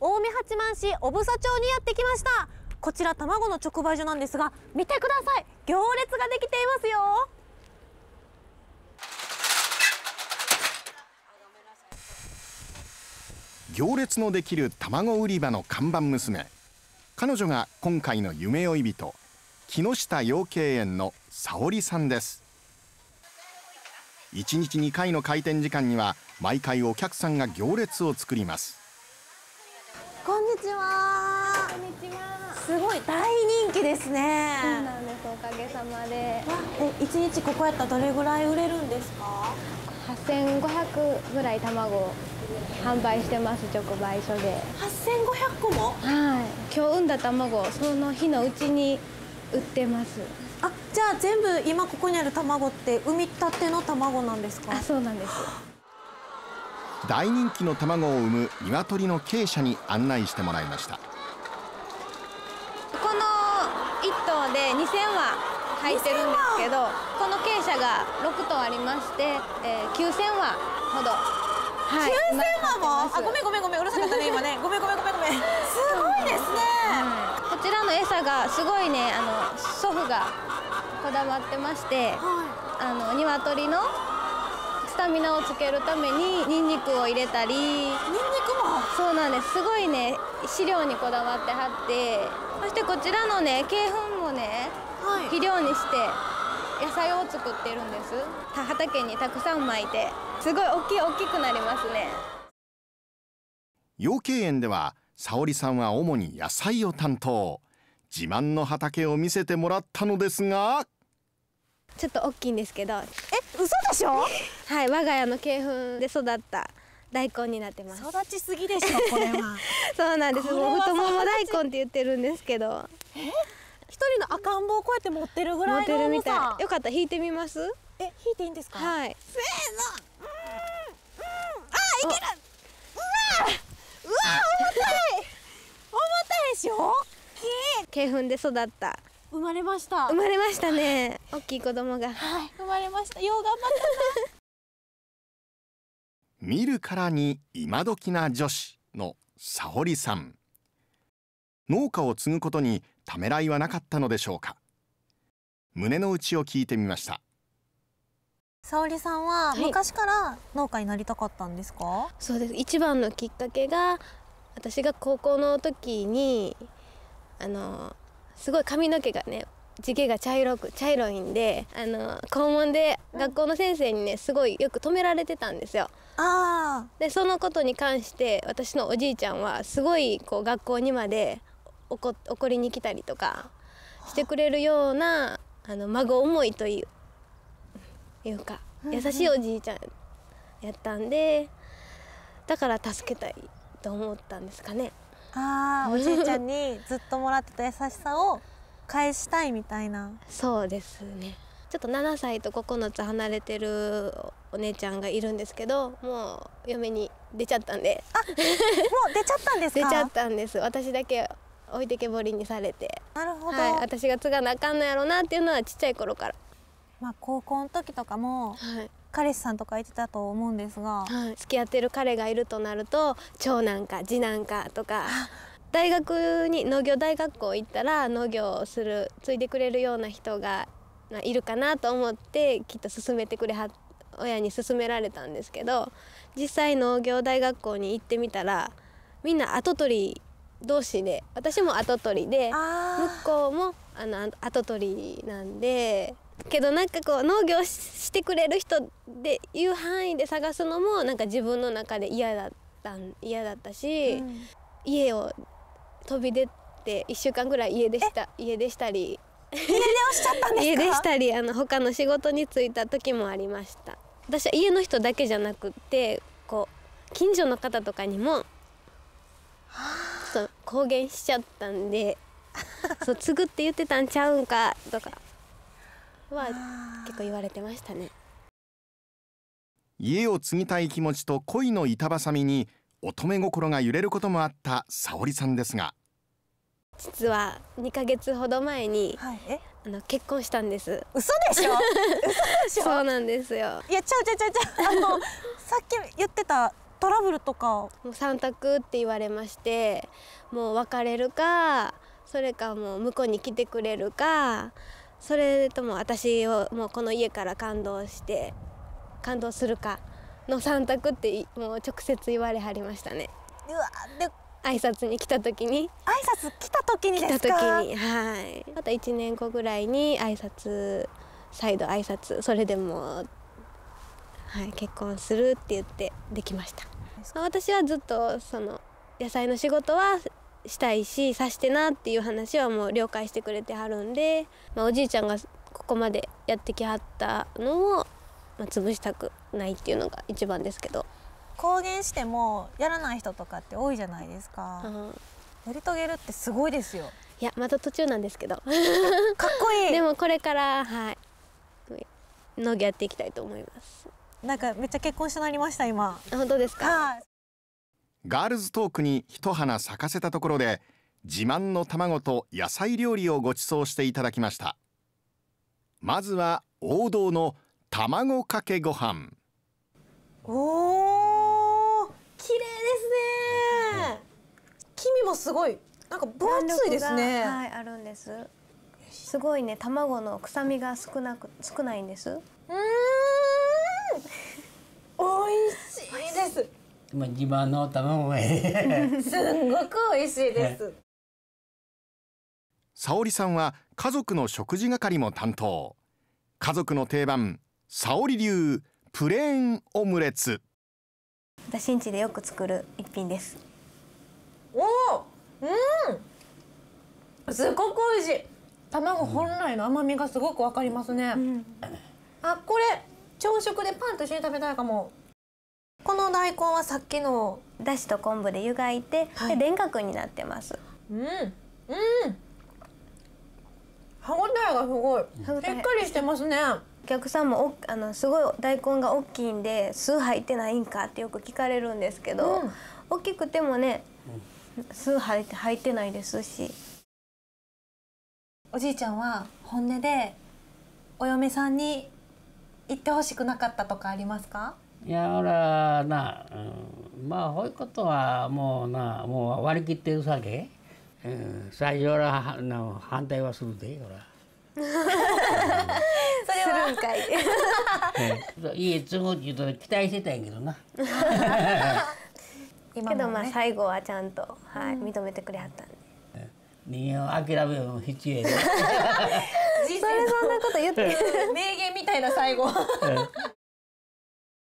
近江八幡市小房町にやってきました。こちら卵の直売所なんですが、見てください、行列ができていますよ。 行列のできる卵売り場の看板娘、彼女が今回の夢追い人、木下養鶏園の沙織さんです。1日2回の開店時間には毎回お客さんが行列を作ります。 こんにちは。 こんにちは。 すごい大人気ですね。 そうなんです、おかげさまで。 1日ここやったらどれぐらい売れるんですか 8500ぐらい卵を販売してます、直売所で。 8500個も。 はい、今日産んだ卵をその日のうちに売ってます。 あ、じゃあ全部今ここにある卵って産みたての卵なんですか？ あ、そうなんです。 大人気の卵を産む鶏の鶏舎に案内してもらいました。 この1頭で2000羽入ってるんですけど、この鶏舎が6頭ありまして、9000羽ほど。はい、 9000羽も？あ、ごめん、うるさかったね今ね。ごめん。すごいですね。 こちらの餌がすごいね、祖父がこだわってまして、鶏のスタミナをつけるためにニンニクを入れたり。ニンニクも？そうなんです。すごいね、飼料にこだわってはって、そしてこちらのね、鶏粉もね、肥料にして野菜を作ってるんです。畑にたくさんまいて、すごい大きくなりますね。 養鶏園では沙織さんは主に野菜を担当。自慢の畑を見せてもらったのですが、 ちょっと大きいんですけど。 嘘でしょ？ はい、我が家の鶏粉で育った大根になってます。 育ちすぎでしょこれは。 そうなんです。もう太もも大根って言ってるんですけど。 一人の赤ん坊をこうやって持ってるぐらいの重さ。 持ってるみたい。よかったら引いてみます？ 引いていいんですか？ はい。 せーの。あ、いける。うわ、重たいでしょ。 鶏粉で育った。 生まれました。 生まれましたね。大きい子供が。 はい、生まれました。よう頑張ったな。 見るからに今時な女子の沙織さん。農家を継ぐことにためらいはなかったのでしょうか。胸の内を聞いてみました。 沙織さんは昔から農家になりたかったんですか？ そうです。一番のきっかけが、私が高校の時にすごい髪の毛がね、地毛が茶色いんで、校門で学校の先生にね、すごいよく止められてたんですよ。でそのことに関して私のおじいちゃんはすごいこう学校にまで怒りに来たりとかしてくれるような孫思いというか優しいおじいちゃんやったんで、だから助けたいと思ったんですかね。 おじいちゃんにずっともらってた優しさを返したいみたいな。 そうですね。ちょっと7歳と9つ離れてるお姉ちゃんがいるんですけど、もう嫁に出ちゃったんで。 もう出ちゃったんですか？ 出ちゃったんです。私だけ置いてけぼりにされて。 なるほど。 はい、私が継がなあかんのやろうなっていうのはちっちゃい頃から。 高校の時とかも、彼氏さんとか言ってたと思うんですが、 付き合ってる彼がいるとなると、長男か次男かとか。大学に農業大学校行ったら農業を継いでくれるような人がいるかなと思って、きっと親に勧められたんですけど、実際農業大学校に行ってみたら、みんな跡取り同士で、私も跡取りで向こうも跡取りなんで、けどなんかこう農業してくれる人でいう範囲で探すのもなんか自分の中で嫌だったし、家を飛び出て1週間ぐらい家出したり。 家出をしちゃったんですか？ 家出したり他の仕事に就いた時もありました。私は家の人だけじゃなくって、こう近所の方とかにもちょっと公言しちゃったんでそう継ぐって言ってたんちゃうんかとかは結構言われてましたね。 家を継ぎたい気持ちと恋の板挟みに乙女心が揺れることもあった沙織さんですが、 実は2ヶ月ほど前に、結婚したんです。 嘘でしょ？嘘でしょ？ そうなんですよ。 いや、ちゃうさっき言ってたトラブルとか。 もう3択って言われまして、もう別れるか、それかもう向こうに来てくれるか、それとも私をもうこの家から感動するかの3択ってもう直接言われはりましたね。 うわで挨拶に来た時に来た時にですか？ はい。また1年後ぐらいに再度挨拶、それでも結婚するって言ってできました。私はずっとその野菜の仕事はしたいし、さしてなっていう話はもう了解してくれてはるんで、おじいちゃんがここまでやってきはったのを、潰したくないっていうのが一番ですけど。 公言してもやらない人とかって多いじゃないですか。やり遂げるってすごいですよ。 いや、また途中なんですけどかっこいい。 でもこれから農業やっていきたいと思います。 なんかめっちゃ結婚したなりました、今。 本当ですか？ ガールズトークに一花咲かせたところで、自慢の卵と野菜料理をご馳走していただきました。まずは王道の卵かけご飯。 おー、綺麗ですね。黄身もすごいなんか分厚いですね。 はい、あるんです。すごいね、卵の臭みが少ないんです。 美味しいです。 自慢の卵がすんごく美味しいです。 沙織さんは家族の食事係も担当。家族の定番、沙織流プレーンオムレツ。 私ん家でよく作る一品です。 すごく美味しい。卵本来の甘みがすごくわかりますね。あ、これ朝食でパンと一緒に食べたいかも。この大根はさっきのだしと昆布で湯がいて、で田楽になってます。 歯ごたえがすごいしっかりしてますね。 お客さんもすごい大根が大きいんで酢入ってないんかってよく聞かれるんですけど、大きくてもね、酢入ってないですし。 おじいちゃんは本音でお嫁さんに言ってほしくなかったとかありますか？ いや、俺はな、まあこういうことはもう割り切ってるさけ、最初は反対はするで、俺は。 それはするんかい家継ぐって言うと期待してたんやけどな。 けど最後はちゃんと、認めてくれはったんで。 人間を諦める必要やで。 そんなこと言って名言みたいな最後。